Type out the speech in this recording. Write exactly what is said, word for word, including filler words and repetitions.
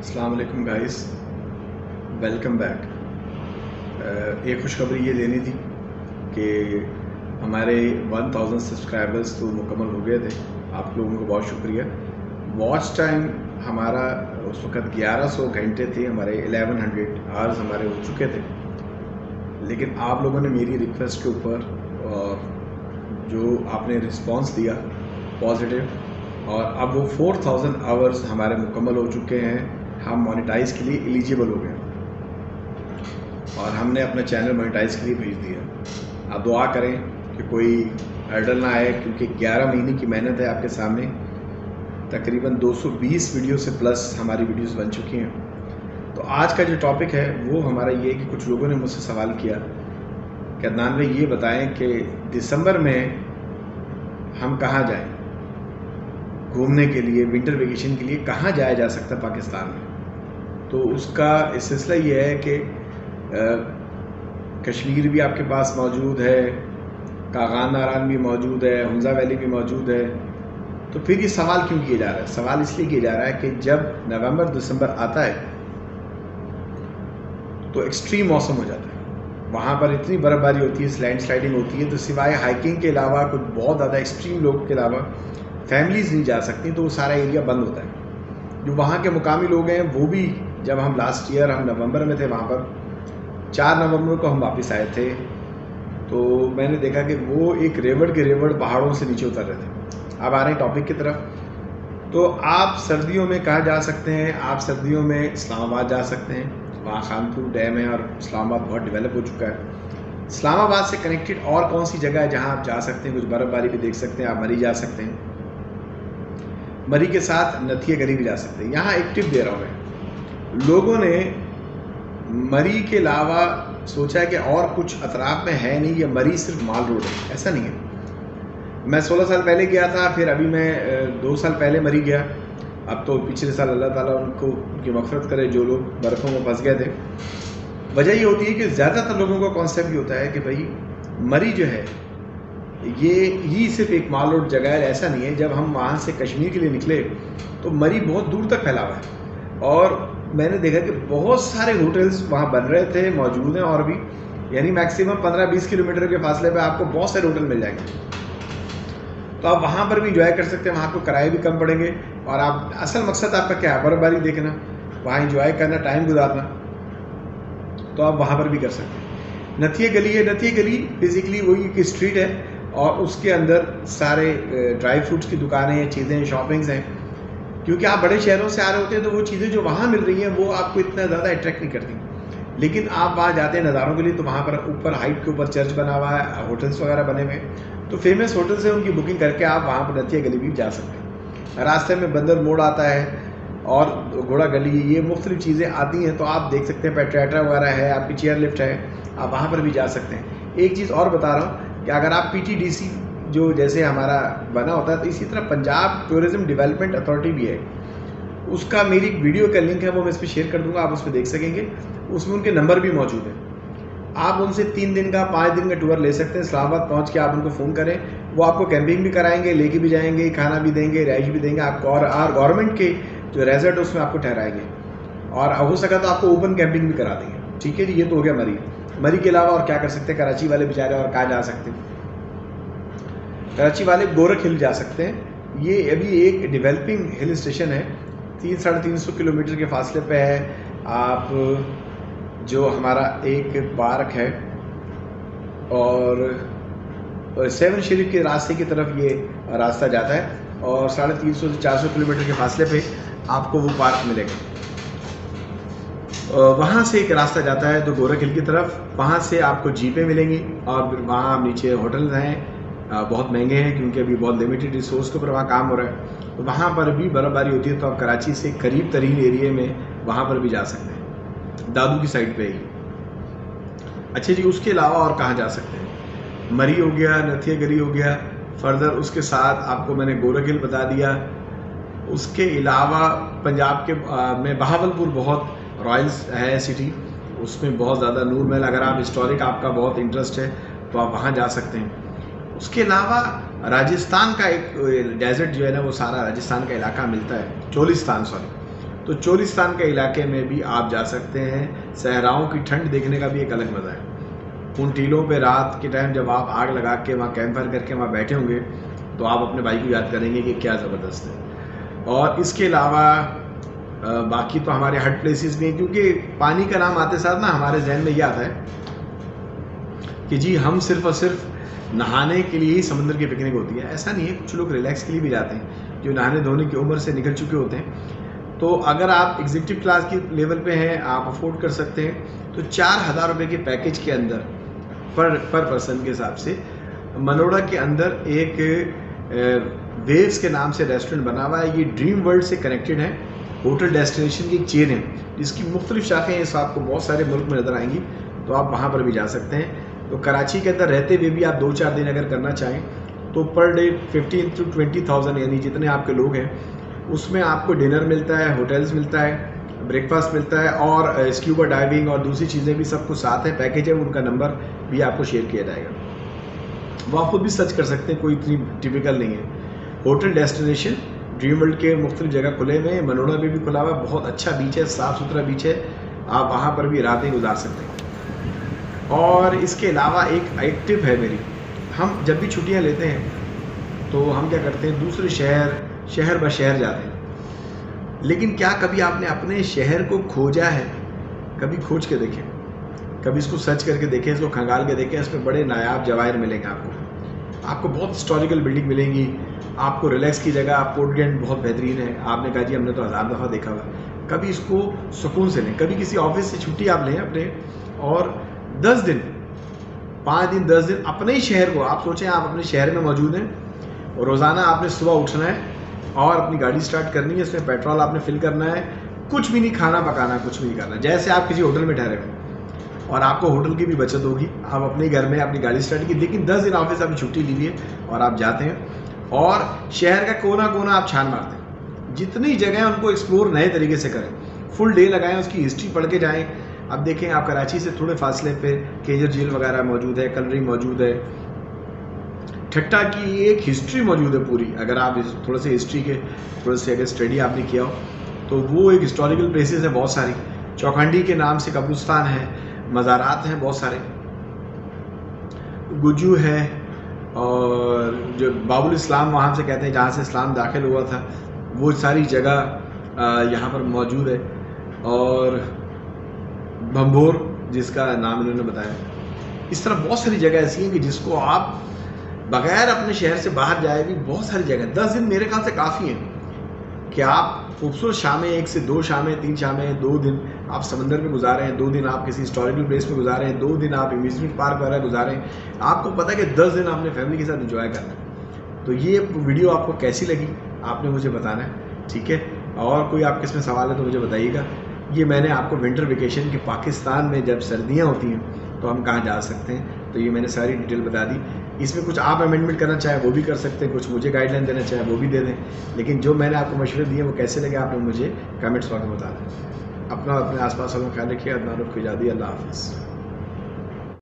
अस्सलाम वालेकुम guys, welcome back. एक खुशखबरी ये देनी थी कि हमारे वन थाउज़ेंड सब्सक्राइबर्स तो मुकम्मल हो गए थे। आप लोगों को बहुत शुक्रिया। वॉच टाइम हमारा उस वक़्त ग्यारह सौ घंटे थे, हमारे ग्यारह सौ आवर्स हमारे हो चुके थे। लेकिन आप लोगों ने मेरी रिक्वेस्ट के ऊपर और जो आपने रिस्पांस दिया पॉजिटिव, और अब वो चार हज़ार आवर्स हमारे मुकम्मल हो चुके हैं। हम मोनेटाइज के लिए एलिजिबल हो गए और हमने अपना चैनल मोनेटाइज के लिए भेज दिया। आप दुआ करें कि कोई हर्डल ना आए, क्योंकि ग्यारह महीने की मेहनत है आपके सामने। तकरीबन दो सौ बीस वीडियो से प्लस हमारी वीडियोस बन चुकी हैं। तो आज का जो टॉपिक है वो हमारा ये है कि कुछ लोगों ने मुझसे सवाल किया कि अदनान भाई ये बताएं कि दिसंबर में हम कहाँ जाएं घूमने के लिए, विंटर वेकेशन के लिए कहाँ जाया जा सकता है पाकिस्तान में। तो उसका इस सिलसिला ये है कि कश्मीर भी आपके पास मौजूद है, कागान नारायण भी मौजूद है, हुंजा वैली भी मौजूद है। तो फिर ये सवाल क्यों किया जा रहा है? सवाल इसलिए किया जा रहा है कि जब नवंबर दिसंबर आता है तो एक्सट्रीम मौसम हो जाता है, वहाँ पर इतनी बर्फबारी होती है, लैंड स्लाइडिंग होती है। तो सिवाय हाइकिंग के अलावा कुछ बहुत ज़्यादा एक्सट्रीम लोगों के अलावा फैमिलीज़ नहीं जा सकती, तो वो सारा एरिया बंद होता है। जो वहाँ के मुकामी लोग हैं वो भी, जब हम लास्ट ईयर हम नवंबर में थे वहाँ पर, चार नवंबर को हम वापस आए थे, तो मैंने देखा कि वो एक रेवड़ के रेवड़ पहाड़ों से नीचे उतर रहे थे। अब आ रहे हैं टॉपिक की तरफ। तो आप सर्दियों में कहाँ जा सकते हैं? आप सर्दियों में इस्लामाबाद जा सकते हैं, वहाँ खानपुर डैम है और इस्लामाबाद बहुत डेवलप हो चुका है। इस्लामाबाद से कनेक्टेड और कौन सी जगह है जहाँ आप जा सकते हैं? कुछ बर्फ़बारी भी देख सकते हैं। आप मरी जा सकते हैं, मरी के साथ नथिया गली भी जा सकते हैं। यहाँ एक टिप दे रहा हूँ मैं, लोगों ने मरी के अलावा सोचा है कि और कुछ अतराफ में है नहीं, ये मरी सिर्फ माल रोड है। ऐसा नहीं है। मैं सोलह साल पहले गया था, फिर अभी मैं दो साल पहले मरी गया। अब तो पिछले साल अल्लाह ताला उनको उनकी मग़फ़िरत करे जो लोग बर्फ़ों में फंस गए थे। वजह ये होती है कि ज़्यादातर लोगों का कॉन्सेप्ट ये होता है कि भाई मरी जो है ये ही सिर्फ एक माल रोड जगह है। ऐसा नहीं है। जब हम वहाँ से कश्मीर के लिए निकले तो मरी बहुत दूर तक फैला हुआ है, और मैंने देखा कि बहुत सारे होटल्स वहाँ बन रहे थे, मौजूद हैं और भी, यानी मैक्सिमम पंद्रह बीस किलोमीटर के फासले पे आपको बहुत सारे होटल मिल जाएंगे। तो आप वहाँ पर भी इंजॉय कर सकते हैं। वहाँ आपको किराए भी कम पड़ेंगे, और आप असल मकसद आपका क्या है? बर्फबारी देखना, वहाँ इंजॉय करना, टाइम गुजारना। तो आप वहाँ पर भी कर सकते हैं। नथिया गली है, नथिया गली बेसिकली वही एक स्ट्रीट है और उसके अंदर सारे ड्राई फ्रूट्स की दुकानें हैं, चीज़ें, शॉपिंग्स हैं। क्योंकि आप बड़े शहरों से आ रहे होते हैं तो वो चीज़ें जो वहाँ मिल रही हैं वो आपको इतना ज़्यादा अट्रैक्ट नहीं करती। लेकिन आप वहाँ जाते हैं नज़ारों के लिए, तो वहाँ पर ऊपर हाइट के ऊपर चर्च बना हुआ है, होटल्स वगैरह बने हुए हैं। तो फेमस होटल्स हैं, उनकी बुकिंग करके आप वहाँ पर नथिया गली भी जा सकते हैं। रास्ते में बंदर मोड़ आता है और घोड़ा गली, ये मुख्तलिफ चीज़ें आती हैं। तो आप देख सकते हैं, पेट्राट्रा वगैरह है, आपकी चेयर लिफ्ट है, आप वहाँ पर भी जा सकते हैं। एक चीज़ और बता रहा हूँ कि अगर आप पी टी डी सी जो जैसे हमारा बना होता है, तो इसी तरह पंजाब टूरिज़्म डेवलपमेंट अथॉरिटी भी है। उसका मेरी एक वीडियो का लिंक है, वो मैं इस पर शेयर कर दूंगा, आप उस पर देख सकेंगे। उसमें उनके नंबर भी मौजूद है। आप उनसे तीन दिन का पाँच दिन का टूर ले सकते हैं। इस्लामाबाद पहुंच के आप उनको फ़ोन करें, वो आपको कैंपिंग भी कराएंगे, लेके भी जाएंगे, खाना भी देंगे, रहाइश भी देंगे आपको, और और गवर्नमेंट के जो रेजर्ट है उसमें आपको ठहराएंगे, और हो सका तो आपको ओपन कैंपिंग भी करा देंगे। ठीक है जी, ये तो हो गया मरी। मरी के अलावा और क्या कर सकते हैं? कराची वाले बेचारे और कहाँ जा सकते हैं? कराची वाले गोरख हिल जा सकते हैं। ये अभी एक डेवलपिंग हिल स्टेशन है, तीन साढ़े तीन सौ किलोमीटर के फासले पे है। आप जो हमारा एक पार्क है और सेवन शरीफ के रास्ते की तरफ ये रास्ता जाता है, और साढ़े तीन सौ से चार सौ किलोमीटर के फासले पे आपको वो पार्क मिलेगा। वहाँ से एक रास्ता जाता है तो गोरख हिल की तरफ, वहाँ से आपको जीपें मिलेंगी, और फिर वहाँ नीचे होटल्स हैं, बहुत महंगे हैं क्योंकि अभी बहुत लिमिटेड रिसोर्स के ऊपर वहाँ काम हो रहा है। तो वहाँ पर भी बर्फबारी होती है, तो आप कराची से करीब तरीन एरिए में वहाँ पर भी जा सकते हैं, दादू की साइड पे ही। अच्छा जी, उसके अलावा और कहाँ जा सकते हैं? मरी हो गया, नथिया गली हो गया, फर्दर उसके साथ आपको मैंने गोरख हिल बता दिया। उसके अलावा पंजाब के आ, में बहावलपुर बहुत रॉयल्स है सिटी, उसमें बहुत ज़्यादा नूर महल, अगर आप हिस्टोरिक आपका बहुत इंटरेस्ट है तो आप वहाँ जा सकते हैं। उसके अलावा राजस्थान का एक डेजर्ट जो है ना, वो सारा राजस्थान का इलाका मिलता है, चोलिस्तान सॉरी, तो चोलिस्तान के इलाके में भी आप जा सकते हैं। सहराओं की ठंड देखने का भी एक अलग मज़ा है। उन टीलों पे रात के टाइम जब आप आग लगा के वहाँ कैंप फायर करके वहाँ बैठे होंगे तो आप अपने भाई को याद करेंगे कि क्या ज़बरदस्त है। और इसके अलावा बाकी तो हमारे हट प्लेसेस भी हैं, क्योंकि पानी का नाम आते साथ ना हमारे जहन में ये आता है कि जी हम सिर्फ और सिर्फ नहाने के लिए ही समुद्र की पिकनिक होती है। ऐसा नहीं है, कुछ लोग रिलैक्स के लिए भी जाते हैं जो नहाने धोने की उम्र से निकल चुके होते हैं। तो अगर आप एग्जीक्यूटिव क्लास की लेवल पे हैं, आप अफोर्ड कर सकते हैं, तो चार हज़ार रुपये के पैकेज के अंदर पर पर पर्सन के हिसाब से मनोड़ा के अंदर एक वेव्स के नाम से रेस्टोरेंट बना हुआ है। ये ड्रीम वर्ल्ड से कनेक्टेड है, होटल डेस्टिनेशन की एक चेन है जिसकी मुख्तलिफ शाखें इस आपको बहुत सारे मुल्क में नज़र आएंगी, तो आप वहाँ पर भी जा सकते हैं। तो कराची के अंदर रहते हुए भी आप दो चार दिन अगर करना चाहें तो per day fifteen to twenty thousand यानी जितने आपके लोग हैं उसमें आपको डिनर मिलता है, होटल्स मिलता है, ब्रेकफास्ट मिलता है और स्क्यूबा डाइविंग और दूसरी चीज़ें भी सब कुछ साथ है। पैकेज है, उनका नंबर भी आपको शेयर किया जाएगा, वो आप खुद भी सर्च कर सकते हैं, कोई इतनी टिपिकल नहीं है। होटल डेस्टिनेशन ड्रीम वर्ल्ड के मुख्तलिफ जगह खुले हुए हैं, मनोड़ा में भी खुला हुआ, बहुत अच्छा बीच है, साफ़ सुथरा बीच है, आप वहाँ पर भी रातें गुजार सकते हैं। और इसके अलावा एक एक टिप है मेरी, हम जब भी छुट्टियां लेते हैं तो हम क्या करते हैं, दूसरे शहर शहर ब शहर जाते हैं। लेकिन क्या कभी आपने अपने शहर को खोजा है? कभी खोज के देखें, कभी इसको सर्च करके देखें, इसको खंगाल के देखें, इसमें बड़े नायाब जवाहिर मिलेंगे आपको। आपको बहुत हिस्टोरिकल बिल्डिंग मिलेंगी, आपको रिलैक्स की जगह, आप पोर्ट गेंट बहुत बेहतरीन है। आपने कहा जी हमने तो हज़ार दफ़ा देखा हुआ, कभी इसको सुकून से लें। कभी किसी ऑफिस से छुट्टी आप लें अपने और दस दिन पाँच दिन दस दिन अपने ही शहर को, आप सोचें आप अपने शहर में मौजूद हैं और रोज़ाना आपने सुबह उठना है और अपनी गाड़ी स्टार्ट करनी है, इसमें पेट्रोल आपने फिल करना है, कुछ भी नहीं खाना पकाना, कुछ भी नहीं करना, जैसे आप किसी होटल में ठहरे हुए और आपको होटल की भी बचत होगी। आप अपने घर में अपनी गाड़ी स्टार्ट की, लेकिन दस दिन ऑफिस आपने छुट्टी ली है और आप जाते हैं और शहर का कोना कोना आप छान मारते हैं। जितनी जगह हैं उनको एक्सप्लोर नए तरीके से करें, फुल डे लगाएं, उसकी हिस्ट्री पढ़ के जाएँ। अब देखें आप कराची से थोड़े फासले पे केजर झील वगैरह मौजूद है, कलरी मौजूद है, ठट्टा की एक हिस्ट्री मौजूद है पूरी। अगर आप थोड़े से हिस्ट्री के थोड़े से अगर स्टडी आपने किया हो तो वो एक हिस्टोरिकल प्लेसेस है बहुत सारी। चौखंडी के नाम से कब्रिस्तान है, मज़ारात हैं बहुत सारे, गुजू है और जो बाबुल इस्लाम वहाँ से कहते हैं जहाँ से इस्लाम दाखिल हुआ था, वो सारी जगह यहाँ पर मौजूद है। और भंभोर जिसका नाम इन्होंने बताया, इस तरह बहुत सारी जगह ऐसी हैं कि जिसको आप बगैर अपने शहर से बाहर जाए भी बहुत सारी जगह, दस दिन मेरे ख्याल से काफ़ी हैं कि आप खूबसूरत शामें, एक से दो शामें, तीन शामें, दो दिन आप समंदर में गुजारें हैं, दो दिन आप किसी हिस्टोरिकल प्लेस में गुजारें हैं, दो दिन आप अम्यूजमेंट पार्क वगैरह गुजारें। आपको पता है कि दस दिन आपने फैमिली के साथ इंजॉय करना है। तो ये वीडियो आपको कैसी लगी आपने मुझे बताना है, ठीक है। और कोई आपके इसमें सवाल है तो मुझे बताइएगा। ये मैंने आपको विंटर वेकेशन के पाकिस्तान में जब सर्दियाँ होती हैं तो हम कहाँ जा सकते हैं, तो ये मैंने सारी डिटेल बता दी। इसमें कुछ आप अमेंडमेंट करना चाहें वो भी कर सकते हैं, कुछ मुझे गाइडलाइन देना चाहें वो भी दे दें, लेकिन जो मैंने आपको मशवरे दिए वो कैसे लगे आपने मुझे कमेंट्स में बता दें। अपना अपने आसपास वालों का ख्याल रखिए। अदनान रुख इजाज़त, अल्लाह हाफ़िज़।